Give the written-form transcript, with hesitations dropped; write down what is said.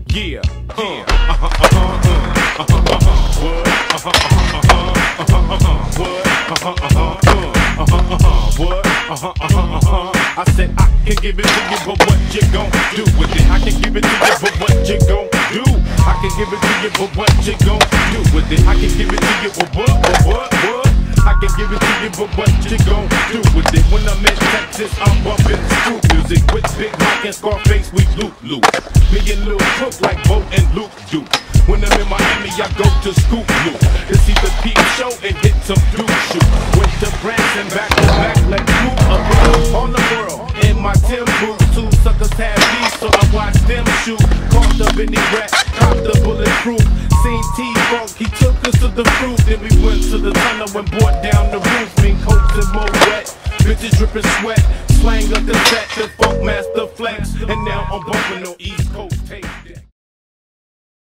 Yeah. I said I can give it to you, but what you gon' do with it? I can give it to you, but what you gon' do? I can give it to you, but what you gon' do with it? I can give it to you, but what? I can give it to you, but what you gon' do with it? When I'm in Texas, I'm bumping street music with Big Mike and Scarface, we loop. Me and Lil Cook like Bo and Luke do. When I'm in Miami, I go to Scoop Loop to see the peep show and hit some dude shoot. Went to France and back to back like move around on the world. In my Tim boots, two suckers had beef, so I watched them shoot. Caught up in the rat, copped the bulletproof. Seen T-Funk, he took us to the fruit. Then we went to the tunnel and brought down the roof. Mean coats and more wet, bitches dripping sweat. Slang a cassette, the funk master flex. And now I'm bumping on East Coast tape.